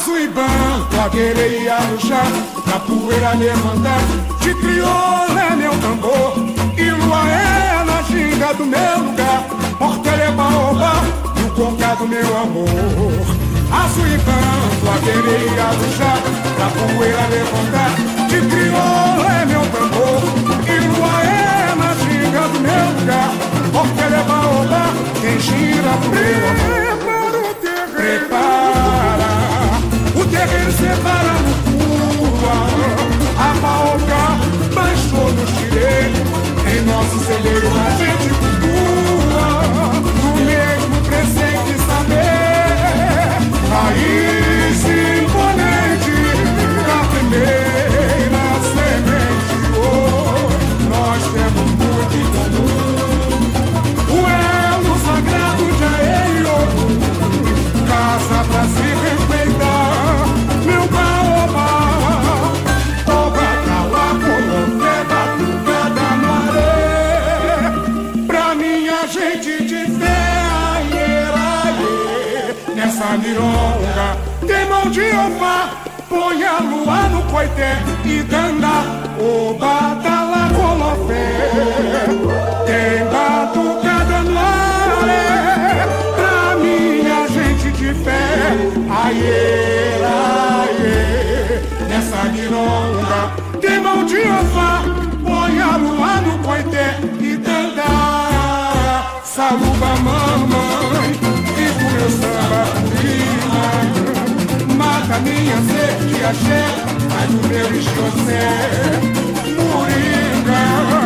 Banco, a querer arrochar, pra poeira levantar. De crioula é meu tambor, e lua é na ginga do meu lugar. Portela é baobá, e o cocá do meu amor. Azul e branco, a querer arrochar, pra poeira levantar. De crioula é meu tambor, e lua é na ginga do meu lugar. Portela é baobá, quem gira pro meu amor. Prepara o terreiro separa no curva, a baoca baixou no xirê. Em nosso celeiro a gente cultua no mesmo presente saber. Raiz imponente da primeira semente. Oh, nós temos muito em comum. O elo sagrado de Aeio, casa pra se respeitar, meu baobá. Toba cala, colofé, batucada no areia. Pra minha gente de fé, aie, aie. Nessa mironga tem mão de Ofá. Põe a lua no coité e danda, oba, tala, colofé. Tem batucada no areia. Pra minha gente de fé, aie, aie. Nessa mironga tem mão de Ofá. Põe a lua no coité e danda. Saluba mamãe, e o meu samba rima. Mata minha sede de axé, faz o meu escocé. Moringa,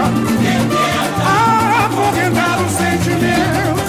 afoguentar o sentimento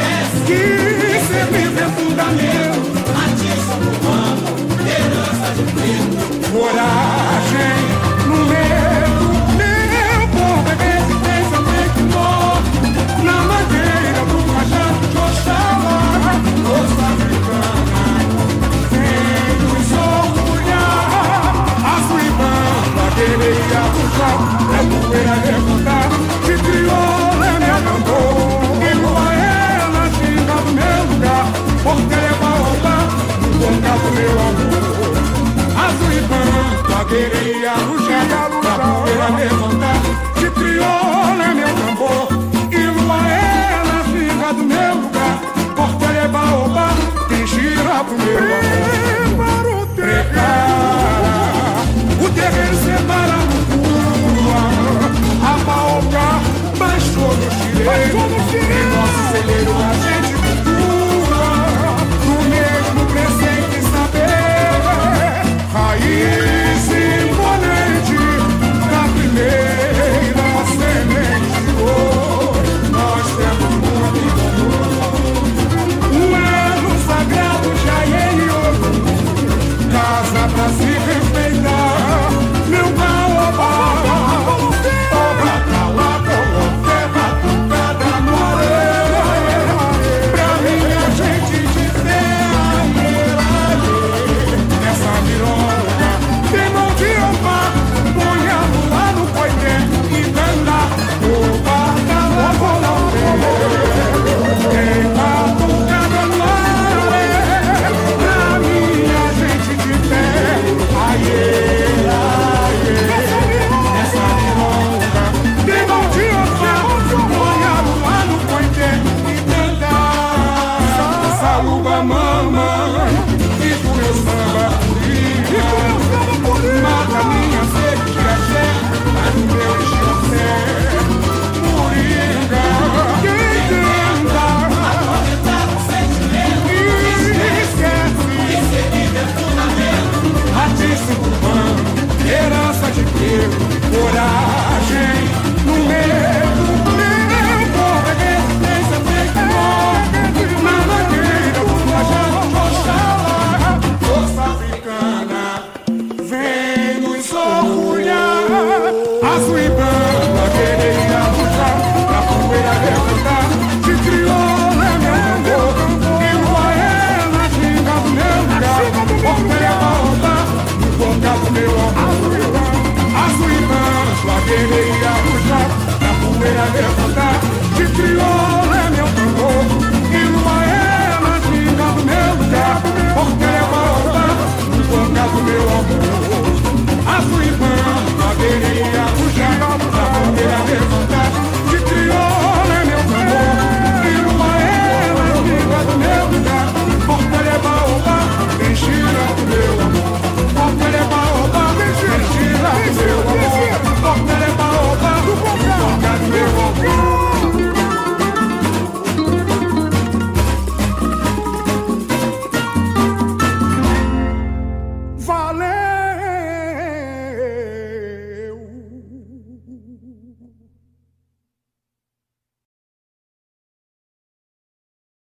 que sempre vê fundamento. Atiça no ramo, herança de preto. Coragem no medo, meu povo é resistência feito nó. Na madeira do machado de Oxalá, força africana, vem nos orgulhar. Azul e branco, a querer arrochar, é poeira levantar. De crioula é meu tambor, e lua é na ginga do meu lugar. Portela é baobá, no cocá do meu amor. Azul e branco, a querer arrochar, pra poeira levantar. De crioula é meu tambor, e lua é na ginga do meu lugar. Portela é baobá, quem gira pro meu amor. Prepara o terreiro separa no curva, a baoca baixou no xirê. Em nosso celeiro a gente cultua no mesmo presente saber. Raiz imponente da primeira semente. Oh, nós temos muito em comum. Um elo sagrado de Aeio, casa pra se respeitar, meu baobá. Toba cala, colofé, batucada no areia. Pra minha gente de fé, aie, aie. Nessa mironga tem mão de Ofá. Põe a lua no coité e danda, oba, cala, colofé. Tem batucada no areia. Pra minha gente de fé, aie, aie. Nessa mironga tem mão de Ofá. Põe a lua no coité e danda. Saluba mamãe, e pro meu samba rima. Mata minha sede de axé, faz o meu escocé. Moringa, quem tenta Afoguentar o sentimento esquece. que sempre vê fundamento. Atiça o pano, herança de preto. Coragem no medo, meu povo é resistência feito nó. Na madeira do machado de Oxalá, força africana, vem nos orgulhar. Azul e branco, a querer